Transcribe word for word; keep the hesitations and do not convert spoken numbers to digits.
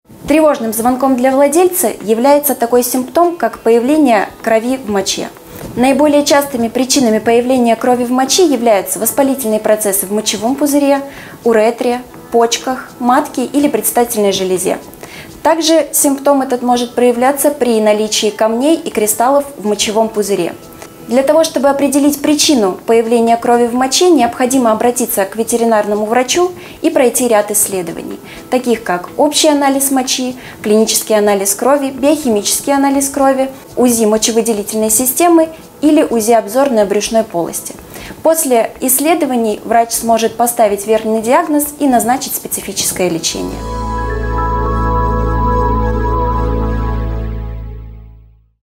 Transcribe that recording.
Тревожным звонком для владельца является такой симптом, как появление крови в моче. Наиболее частыми причинами появления крови в моче являются воспалительные процессы в мочевом пузыре, уретре, почках, матке или предстательной железе. Также симптом этот может проявляться при наличии камней и кристаллов в мочевом пузыре. Для того, чтобы определить причину появления крови в моче, необходимо обратиться к ветеринарному врачу и пройти ряд исследований, таких как общий анализ мочи, клинический анализ крови, биохимический анализ крови, УЗИ мочевыделительной системы или УЗИ обзорной брюшной полости. После исследований врач сможет поставить верный диагноз и назначить специфическое лечение.